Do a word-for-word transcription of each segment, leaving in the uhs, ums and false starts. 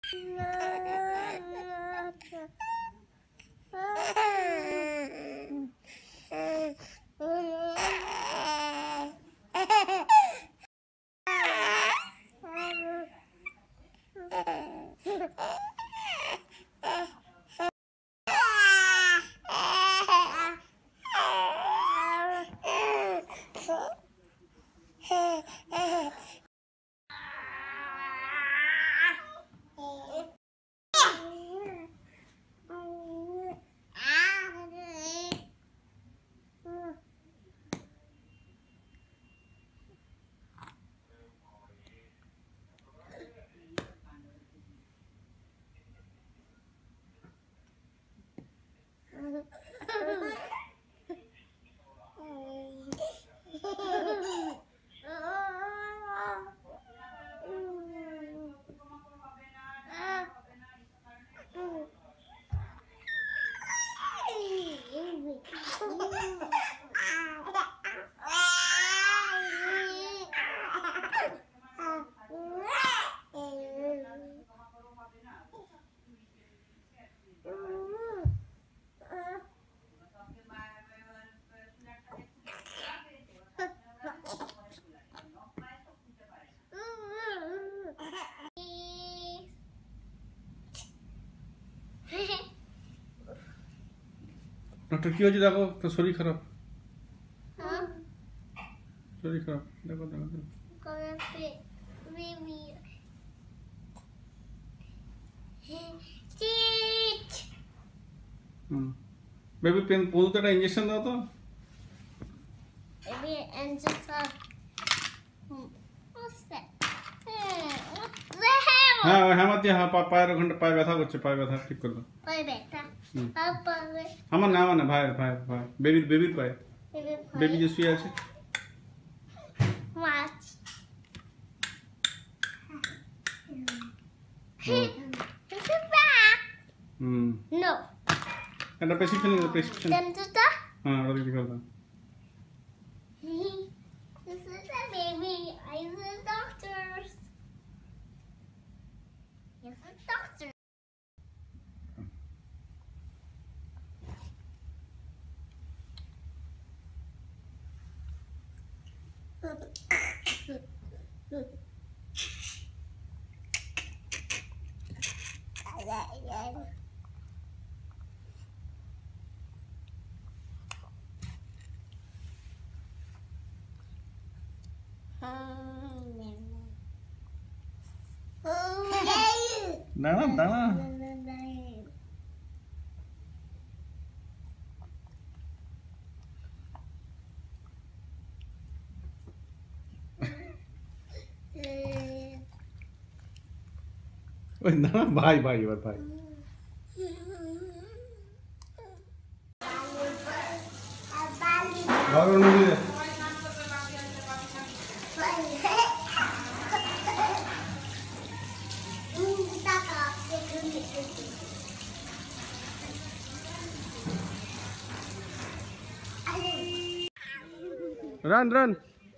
Doctor की हो जी देखो तो शरीर खराब हाँ शरीर खराब देखो देखो हम्म बेबी पेन बोल तो इंजेक्शन दो तो बेबी इंजेक्शन what's that हाँ हाँ मत हाँ पा पायर खंड पाय व्यथा कुछ पाय व्यथा ठीक कर दो पाय व्यथा पापा हम ना हम ना भाई भाई भाई बेबी बेबी पाय बेबी जो सुई আছে watch is it back hmm no এটা প্রেসক্রিপশন এটা প্রেসক্রিপশন dentista हाँ ওটা दिखा दो this is a baby I is a doctors yes a doctor दाना दाना ओए ना भाई भाई और भाई भागो नहीं है run run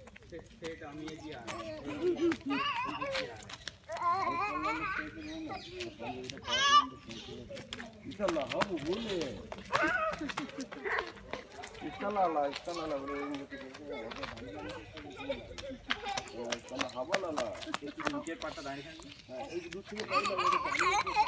Inşallah ha bu bu ne? İnşallah Allah inşallah Allah buraya inşallah hava la la. Nicke patta daani. Ha, ek दूध থেকে পানি লাগে